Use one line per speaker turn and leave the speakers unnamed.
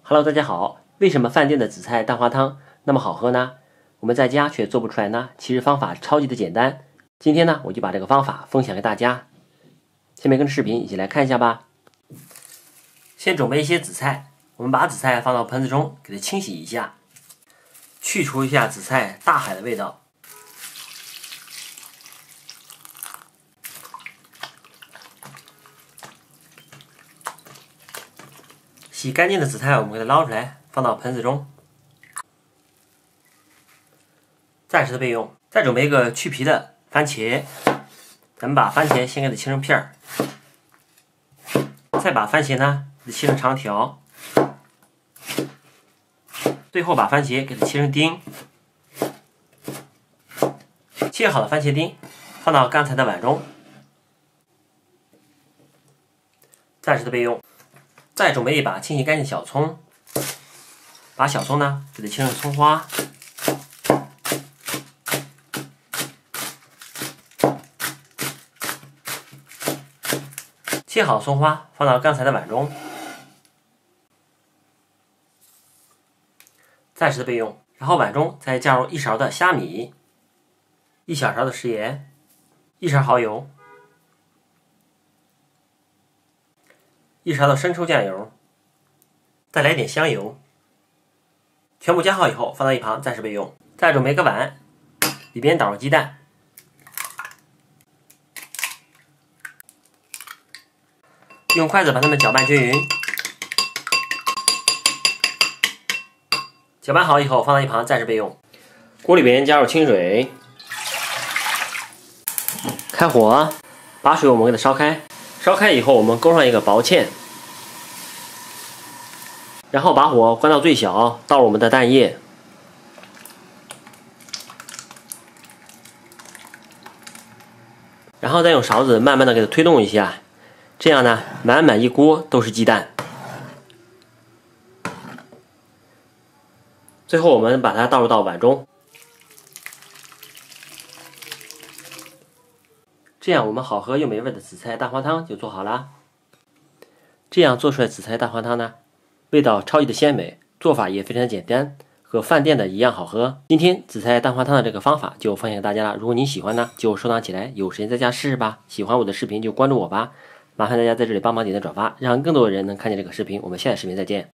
Hello， 大家好。为什么饭店的紫菜蛋花汤那么好喝呢？我们在家却做不出来呢？其实方法超级的简单。今天呢，我就把这个方法分享给大家。下面跟着视频一起来看一下吧。先准备一些紫菜，我们把紫菜放到盆子中，给它清洗一下，去除一下紫菜大海的味道。洗干净的紫菜，我们给它捞出来，放到盆子中。暂时的备用。再准备一个去皮的番茄，咱们把番茄先给它切成片儿，再把番茄呢给它切成长条，最后把番茄给它切成丁。切好的番茄丁放到刚才的碗中，暂时的备用。再准备一把清洗干净的小葱，把小葱呢给它切成葱花，切好葱花放到刚才的碗中，暂时的备用。然后碗中再加入1勺的虾米，1小勺的食盐，1勺蚝油，1勺的生抽酱油，再来点香油，全部加好以后放到一旁暂时备用。再准备一个碗，里边倒入鸡蛋，用筷子把它们搅拌均匀。搅拌好以后放到一旁暂时备用。锅里边加入清水，开火，把水我们给它烧开。烧开以后，我们勾上一个薄芡，然后把火关到最小，倒入我们的蛋液，然后再用勺子慢慢的给它推动一下，这样呢，满满一锅都是鸡蛋。最后我们把它倒入到碗中，这样我们好喝又美味的紫菜蛋花汤就做好了。这样做出来紫菜蛋花汤呢，味道超级的鲜美，做法也非常简单，和饭店的一样好喝。今天紫菜蛋花汤的这个方法就分享给大家了，如果您喜欢呢，就收藏起来，有时间在家试试吧。喜欢我的视频就关注我吧，麻烦大家在这里帮忙点赞转发，让更多的人能看见这个视频。我们下期视频再见。